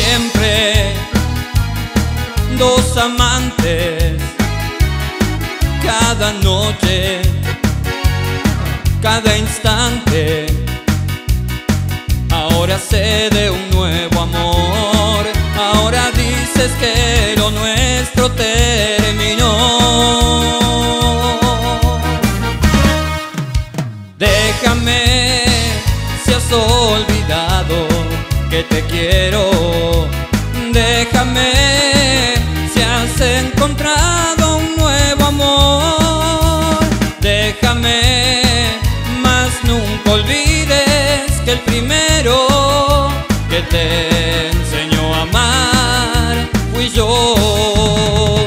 siempre, dos amantes, cada noche, cada instante. Ahora sé de un nuevo amor, ahora dices que lo nuestro terminó. Déjame si has olvidado que te quiero. Déjame si has encontrado un nuevo amor. Déjame, mas nunca olvides que el primero que te enseñó a amar fui yo.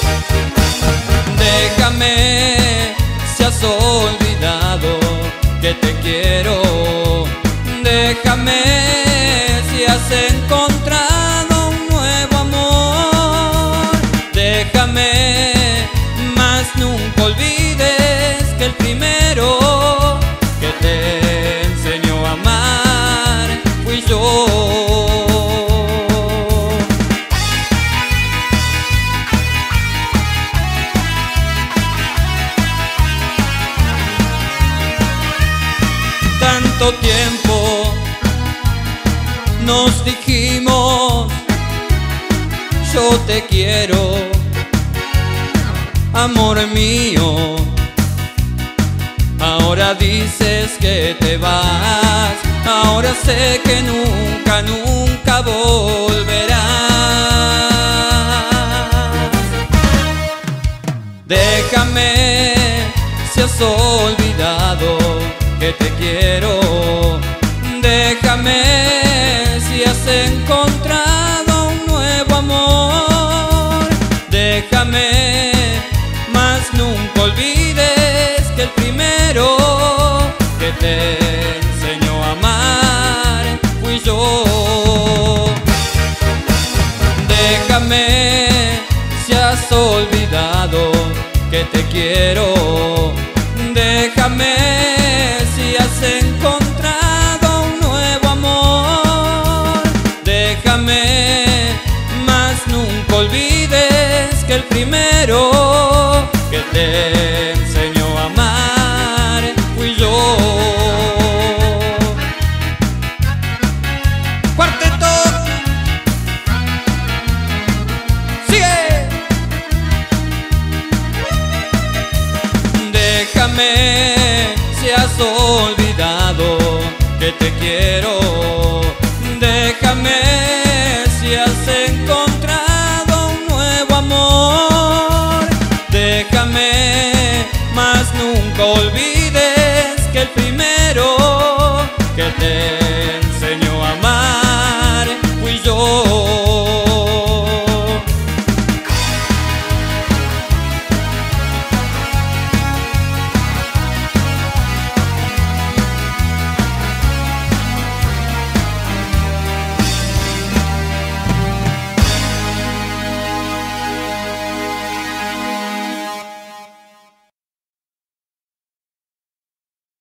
Déjame si has olvidado que te quiero. Déjame si has encontrado un nuevo amor. Déjame, mas nunca olvides que el primero que te enseñó a amar fui yo. Tanto tiempo nos dijimos, yo te quiero, amor mío. Ahora dices que te vas, ahora sé que nunca, nunca volverás. Déjame si has olvidado que te quiero. Déjame si has encontrado un nuevo amor. Déjame, mas nunca olvides que el primero que te enseñó a amar fui yo. Déjame si has olvidado que te quiero. Déjame si has encontrado un nuevo amor. Déjame, mas nunca olvides que el primero que te enseñó a amar fui yo. ¡Cuarteto! ¡Sigue! Déjame si has olvidado que te quiero. Déjame si has encontrado un nuevo amor. Déjame, mas nunca olvides que el primero que te